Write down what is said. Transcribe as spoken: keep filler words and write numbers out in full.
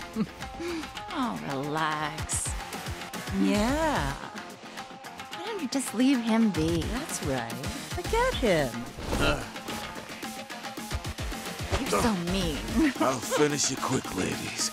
Oh, relax. Yeah, Why don't you just leave him be? that's right. Forget him. You're so mean. I'll finish it quick, ladies.